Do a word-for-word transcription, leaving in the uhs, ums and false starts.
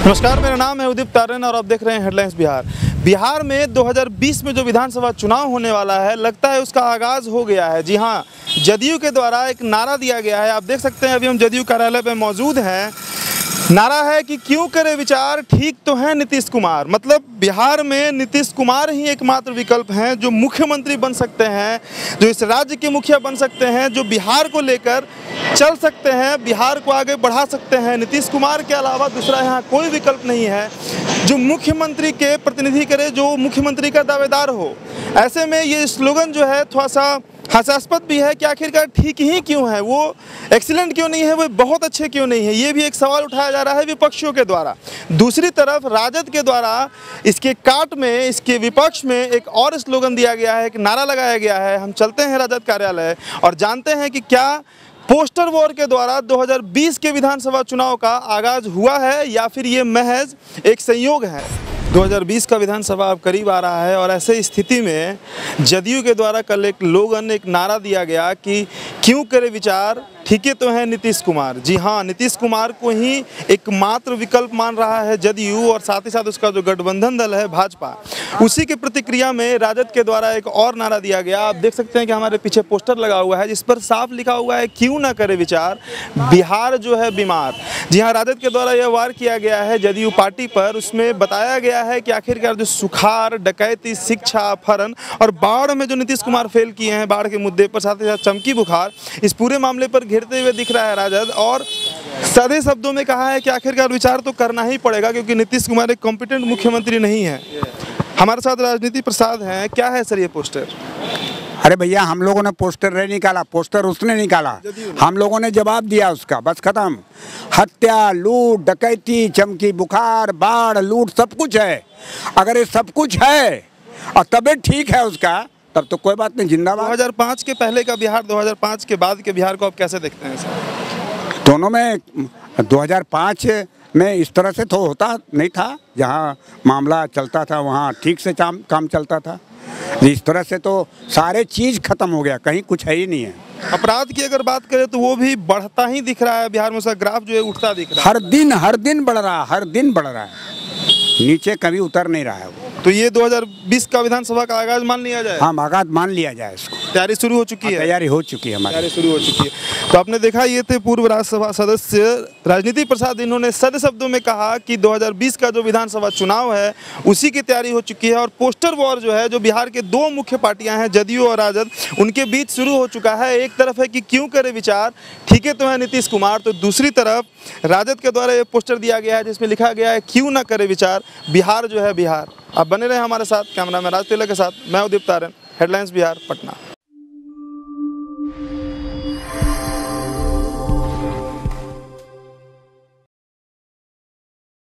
नमस्कार, मेरा नाम है उदित तारण और आप देख रहे हैं हेडलाइंस बिहार। बिहार में दो हज़ार बीस में जो विधानसभा चुनाव होने वाला है, लगता है उसका आगाज़ हो गया है। जी हां, जदयू के द्वारा एक नारा दिया गया है। आप देख सकते हैं, अभी हम जदयू कार्यालय पर मौजूद हैं। नारा है कि क्यों करे विचार, ठीक तो है नीतीश कुमार। मतलब बिहार में नीतीश कुमार ही एकमात्र विकल्प हैं जो मुख्यमंत्री बन सकते हैं, जो इस राज्य के मुखिया बन सकते हैं, जो बिहार को लेकर चल सकते हैं, बिहार को आगे बढ़ा सकते हैं। नीतीश कुमार के अलावा दूसरा यहाँ कोई विकल्प नहीं है जो मुख्यमंत्री के प्रतिनिधि करे, जो मुख्यमंत्री का दावेदार हो। ऐसे में ये स्लोगन जो है थोड़ा सा हास्यास्पद भी है कि आखिरकार ठीक ही क्यों है, वो एक्सीलेंट क्यों नहीं है, वो बहुत अच्छे क्यों नहीं है। ये भी एक सवाल उठाया जा रहा है विपक्षियों के द्वारा। दूसरी तरफ राजद के द्वारा इसके काट में, इसके विपक्ष में एक और स्लोगन दिया गया है, एक नारा लगाया गया है। हम चलते हैं राजद कार्यालय और जानते हैं कि क्या पोस्टर वॉर के द्वारा दो हज़ार बीस के विधानसभा चुनाव का आगाज हुआ है या फिर ये महज एक संयोग है। दो हज़ार बीस का विधानसभा अब करीब आ रहा है और ऐसे स्थिति में जदयू के द्वारा कल एक लोगन एक नारा दिया गया कि क्यों करे विचार, ठीक है तो है नीतीश कुमार। जी हाँ, नीतीश कुमार को ही एकमात्र विकल्प मान रहा है जदयू और साथ ही साथ उसका जो गठबंधन दल है भाजपा। उसी की प्रतिक्रिया में राजद के द्वारा एक और नारा दिया गया। आप देख सकते हैं कि हमारे पीछे पोस्टर लगा हुआ है जिस पर साफ लिखा हुआ है, क्यों ना करे विचार, बिहार जो है बीमार। जी हाँ, राजद के द्वारा यह वार किया गया है जदयू पार्टी पर। उसमें बताया गया है कि आखिरकार जो सुखाड़, डकैती, शिक्षा, अपहरण और बाढ़ में जो नीतीश कुमार फेल किए हैं, बाढ़ के मुद्दे पर, साथ ही साथ चमकी बुखार, इस पूरे मामले पर घेरते हुए दिख रहा है राजद। और सादे शब्दों में कहा है कि आखिरकार विचार तो करना ही पड़ेगा क्योंकि नीतीश कुमार एक कॉम्पिटेंट मुख्यमंत्री नहीं है। हमारे साथ राजनीति प्रसाद हैं। क्या है सर ये पोस्टर? अरे भैया, हम लोगों ने पोस्टर नहीं निकाला, पोस्टर उसने निकाला, हम लोगों ने जवाब दिया उसका, बस खत्म। हत्या, लूट, डकैती, चमकी बुखार, बाढ़, लूट, सब कुछ है। अगर ये सब कुछ है और तबीयत ठीक है उसका, तब तो कोई बात नहीं, जिंदाबाद। दो हज़ार पाँच के पहले का बिहार, दो हज़ार पाँच के बाद के बिहार को आप कैसे देखते हैं सर? दोनों में दो हज़ार पाँच में इस तरह से तो होता नहीं था, जहाँ मामला चलता था वहाँ ठीक से काम काम चलता था। इस तरह से तो सारे चीज़ खत्म हो गया, कहीं कुछ है ही नहीं है। अपराध की अगर बात करें तो वो भी बढ़ता ही दिख रहा है बिहार में, उसका ग्राफ जो है उठता दिख रहा है। हर दिन हर दिन बढ़ रहा है, हर दिन बढ़ रहा है, नीचे कभी उतर नहीं रहा है वो। तो ये दो हज़ार बीस का विधानसभा का आगाज मान लिया जाए? हाँ, आगाज मान लिया जाए इसको। तैयारी शुरू हो चुकी है? तैयारी हो चुकी है हमारी, तैयारी शुरू हो चुकी है। तो आपने देखा, ये थे पूर्व राज्यसभा सदस्य राजनीति प्रसाद। इन्होंने सद शब्दों में कहा कि दो हज़ार बीस का जो विधानसभा चुनाव है उसी की तैयारी हो चुकी है और पोस्टर वॉर जो है, जो बिहार के दो मुख्य पार्टियां हैं जदयू और राजद, उनके बीच शुरू हो चुका है। एक तरफ है कि क्यों करे विचार, ठीक है तो है नीतीश कुमार, तो दूसरी तरफ राजद के द्वारा ये पोस्टर दिया गया है जिसमें लिखा गया है क्यों ना करे विचार, बिहार जो है बिहार। आप बने रहे हमारे साथ। कैमरा मैन राज तिलक के साथ मैं उदित तारण, हेडलाइंस बिहार, पटना।